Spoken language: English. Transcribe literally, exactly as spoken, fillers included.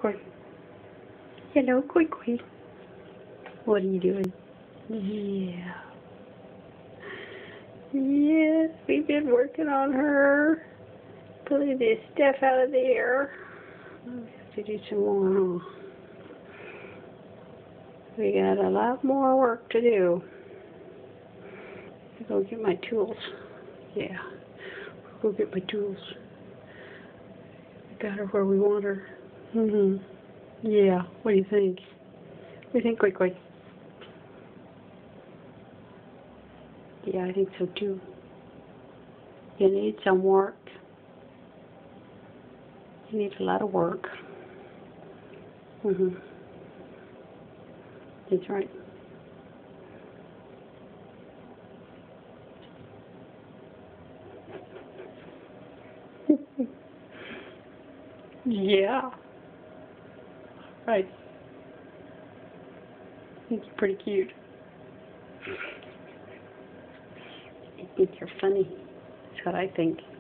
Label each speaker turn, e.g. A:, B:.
A: Koi. Hello, Koi Koi. What are you doing? Yeah. Yes, we've been working on her. Pulling this stuff out of there. We have to do some more. We got a lot more work to do. I'll go get my tools. Yeah. I'll go get my tools. We got her where we want her. Mhm. Yeah. What do you think? What do you think, Koi Koi? Yeah, I think so too. You need some work. You need a lot of work. Mhm. That's right. Yeah. Right. I think you're pretty cute. I think you're funny. That's what I think.